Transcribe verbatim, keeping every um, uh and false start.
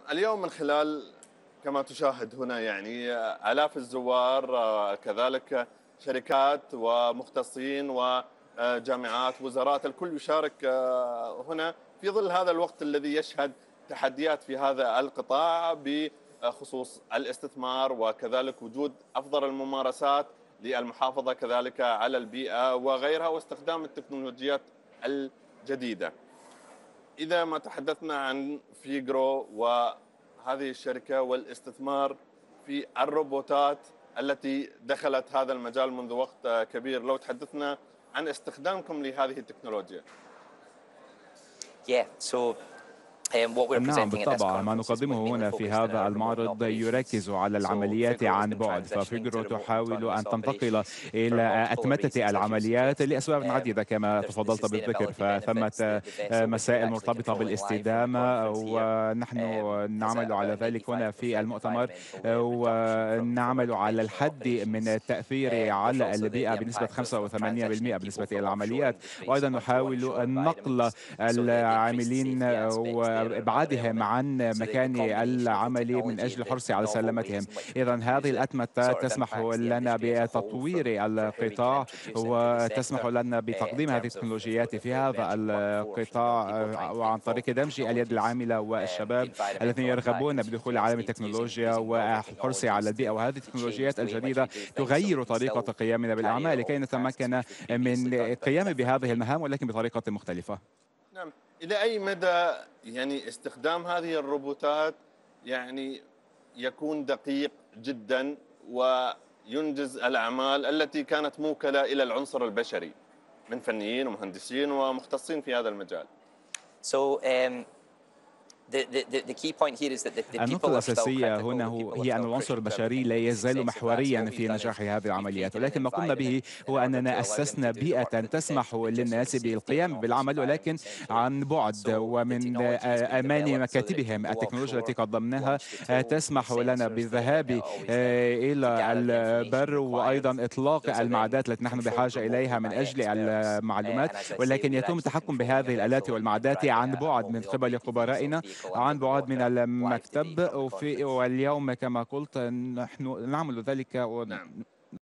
اليوم من خلال كما تشاهد هنا يعني آلاف الزوار، آه، كذلك شركات ومختصين وجامعات وزارات، الكل يشارك آه، هنا في ظل هذا الوقت الذي يشهد تحديات في هذا القطاع بخصوص الاستثمار وكذلك وجود أفضل الممارسات للمحافظة كذلك على البيئة وغيرها واستخدام التكنولوجيات الجديدة. إذا ما تحدثنا عن فيجرو وهذه الشركة والاستثمار في الروبوتات التي دخلت هذا المجال منذ وقت كبير، لو تحدثنا عن استخدامكم لهذه التكنولوجيا. Yeah, so um, what we're نعم presenting at this بالطبع، ما conference is we're نقدمه mainly هنا في focused on هذا our remote المعرض operations. يركز على So العمليات Fugro has عن been بعد، transitioning to ففيجرو remote تحاول autonomous أن تنتقل operations for إلى multiple أتمتة reasons, as you العمليات suggested. لأسباب Um, عديدة كما there's the تفضلت بالذكر، sustainability benefits فثمة that the vessel that you're مسائل actually مرتبطة controlling live from the بالاستدامة، conference here ونحن um, has a, نعمل about على an ذلك هنا eighty-five في percent المؤتمر، environmental uh, reduction from, from our ونعمل على conventional الحد من operations. التأثير Um, there's على also the, البيئة the بنسبة impact of, خمسة of وثمانين بالمئة transitioning people بالنسبة إلى from offshore العمليات، into space وأيضا onto نحاول onshore نقل environments. So the, the increased العاملين safety aspects there are, are وإبعادهم relevant. عن So the, the مكان combination of the العمل من technology أجل and the, الحرص the على novel سلامتهم. ways in which we إذا can هذه use it الأتمتة sort of تسمح impacts the لنا industry as a whole from, بتطوير from where we can القطاع، introduce it into the وتسمح sector لنا uh, in بتقديم هذه terms of, of, التكنولوجيات of في the هذا emerging workforce and young القطاع، people trying to get وعن involved طريق in دمج اليد technologies. العاملة Um, the والشباب الذين environmental impact يرغبون is بدخول عالم suggested using, التكنولوجيا using novel والحرص على technologies البيئة، to, وهذه to change التكنولوجيات the way in which الجديدة we do things so we تغير can طريقة still قيامنا carry بالأعمال out لكي all the tasks نتمكن which we previously من done but in a القيام different بهذه way. المهام ولكن بطريقة مختلفة. نعم، إلى أي مدى يعني استخدام هذه الروبوتات يعني يكون دقيق جدا وينجز الأعمال التي كانت موكلة إلى العنصر البشري من فنيين ومهندسين ومختصين في هذا المجال؟ So um, The, the, the key point here is that the, the النقطة people are still الأساسية critical. هنا The هو people are هي أن still العنصر crucial to our البشري لا economic يزال success. So that's محوريا what we've في done is نجاح هذه we've العمليات، created an ولكن ما قمنا به environment in هو order أننا to allow them أسسنا to do the work بيئة that they can, تسمح but just in the للناس safety of an بالقيام office بالعمل ولكن environment essentially. عن بعد So the ومن technology has been أمان developed so that it can مكاتبهم. go التكنولوجيا التي offshore, قدمناها launch the tools and the تسمح لنا sensors there, and بالذهاب it'll always then to إلى gather the information البر required. وأيضا إطلاق Those are then المعدات التي نحن controlled بحاجة remotely إليها من by أجل experts. Uh, المعلومات، and as I say, ولكن we're يتم actually التحكم controlling a بهذه الآلات vessel and, and والمعدات driving عن a, a بعد من remotely قبل operated vehicle, خبرائنا vehicle عن under the بعد من water live today المكتب. from the وفي conference. واليوم كما قلت نحن نعمل ذلك نعم.